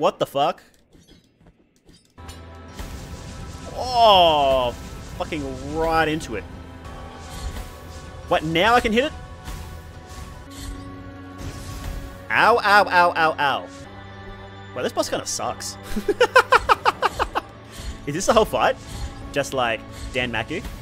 What the fuck? Oh, fucking right into it. What, now I can hit it? Ow, ow, ow, ow, ow. Well, this boss kind of sucks. Is this the whole fight? Just like Danmaku?